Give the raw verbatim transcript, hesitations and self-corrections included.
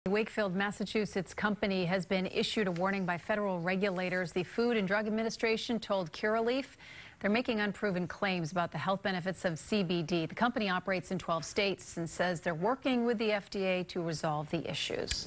Wakefield, Massachusetts company has been issued a warning by federal regulators. The Food and Drug Administration told Curaleaf they're making unproven claims about the health benefits of C B D. The company operates in twelve states and says they're working with the F D A to resolve the issues.